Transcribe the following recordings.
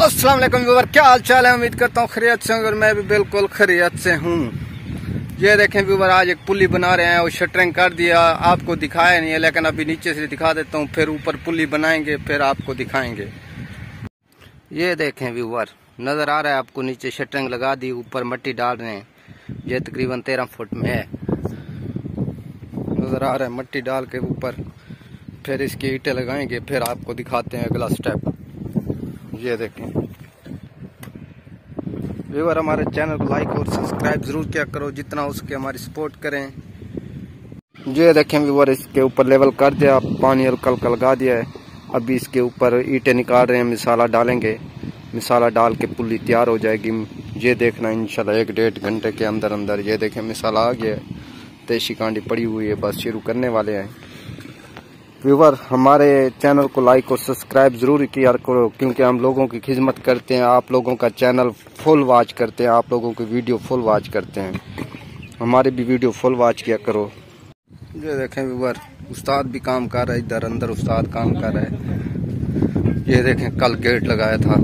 अस्सलाम वालेकुम व्यूअर, क्या हाल चाल है। उम्मीद करता हूँ खैरियत से होंगे और मैं भी बिल्कुल खैरियत से हूँ। ये देखें व्यूअर, आज एक पुली बना रहे हैं और शटरिंग कर दिया, आपको दिखाया नहीं है लेकिन अभी नीचे से दिखा देता हूँ, फिर ऊपर पुली बनाएंगे फिर आपको दिखाएंगे। ये देखें व्यूअर, नज़र आ रहा है आपको, नीचे शटरिंग लगा दी, ऊपर मिट्टी डाल रहे हैं। ये तकरीबन 13 फुट में है, नज़र आ रहा है। मिट्टी डाल के ऊपर फिर इसकी ईंटें लगाएंगे, फिर आपको दिखाते हैं अगला स्टेप। ये देखें व्यूअर, हमारे चैनल को लाइक और सब्सक्राइब जरूर किया करो, जितना हो सके हमारी सपोर्ट करें। ये देखें व्यूअर, इसके ऊपर लेवल कर दिया, पानी हल्का हल्का लगा दिया है। अभी इसके ऊपर ईंटें निकाल रहे हैं, मिसाला डालेंगे, मिसाला डाल के पुली तैयार हो जाएगी। ये देखना इंशाल्लाह 1-1.5 घंटे के अंदर अंदर। ये देखें मिसाला आ गया है, तेशी कांडी पड़ी हुई है, बस शुरू करने वाले हैं। व्यूअर, हमारे चैनल को लाइक और सब्सक्राइब जरूर किया करो, क्योंकि हम लोगों की खिदमत करते हैं, आप लोगों का चैनल फुल वॉच करते हैं, आप लोगों की वीडियो फुल वॉच करते हैं, हमारे भी वीडियो फुल वॉच किया करो। ये देखें व्यूअर, उस्ताद भी काम कर रहा है, इधर अंदर उस्ताद काम कर रहा है। ये देखें, कल गेट लगाया था,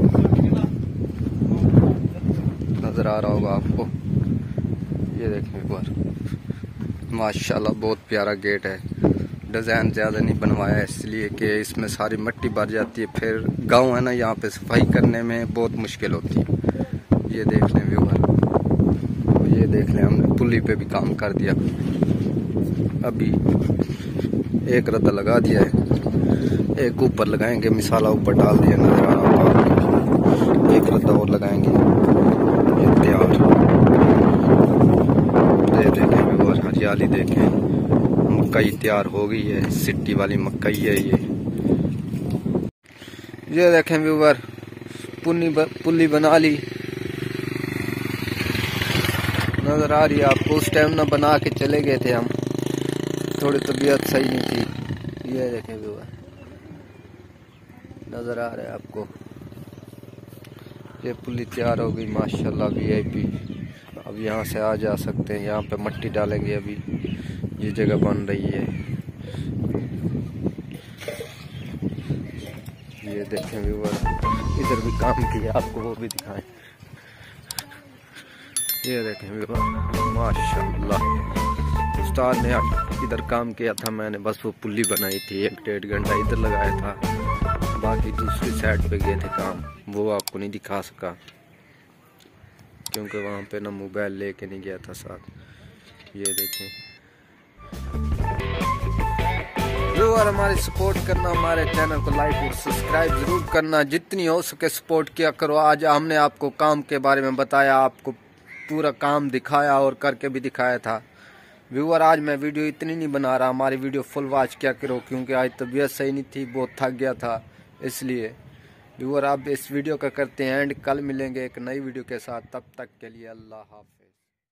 नजर आ रहा होगा आपको। ये देखें व्यूअर, माशाल्लाह बहुत प्यारा गेट है। डिज़ाइन ज़्यादा नहीं बनवाया है इसलिए कि इसमें सारी मिट्टी भर जाती है, फिर गांव है ना, यहाँ पे सफाई करने में बहुत मुश्किल होती है। ये देख लें व्यूअर, ये देख लें, हमने पुली पे भी काम कर दिया। अभी एक रद्दा लगा दिया है, एक ऊपर लगाएंगे, मिसाला ऊपर डाल दिया, नजर आ रहा होगा। एक रद्दा और लगाएंगे, ये तैयार। ये देखें व्यूअर, हरियाली देखें, मकई तैयार हो गई है, सिट्टी वाली मकई है ये देखें व्यूअर, पुली बना ली, नजर आ रही है आपको। उस टाइम ना बना के चले गए थे हम, थोड़ी तबीयत सही नहीं थी। ये देखें व्यूअर, नजर आ रहा है आपको, ये पुली तैयार हो गई माशाल्लाह, VIP। अब यहाँ से आ जा सकते हैं, यहाँ पे मिट्टी डालेंगे, अभी ये जगह बन रही है। ये देखें व्यूअर, इधर भी काम किया, आपको वो भी दिखाएं। ये देखें व्यूअर, माशाल्लाह, उस्ताद ने इधर काम किया था, मैंने बस वो पुली बनाई थी, 1-1.5 घंटा इधर लगाया था, बाकी दूसरी साइड पे गए थे काम, वो आपको नहीं दिखा सका क्योंकि वहाँ पे ना मोबाइल लेके नहीं गया था साथ। ये देखें व्यूअर, हमारी सपोर्ट करना, हमारे चैनल को लाइक और सब्सक्राइब जरूर करना, जितनी हो सके सपोर्ट किया करो। आज हमने आपको काम के बारे में बताया, आपको पूरा काम दिखाया और करके भी दिखाया था। व्यूअर, आज मैं वीडियो इतनी नहीं बना रहा, हमारी वीडियो फुल वॉच किया करो, क्योंकि आज तबीयत सही नहीं थी, बहुत थक गया था इसलिए। व्यूअर, आप इस वीडियो का करते हैं एंड, कल मिलेंगे एक नई वीडियो के साथ, तब तक के लिए अल्लाह हाफ़िज़।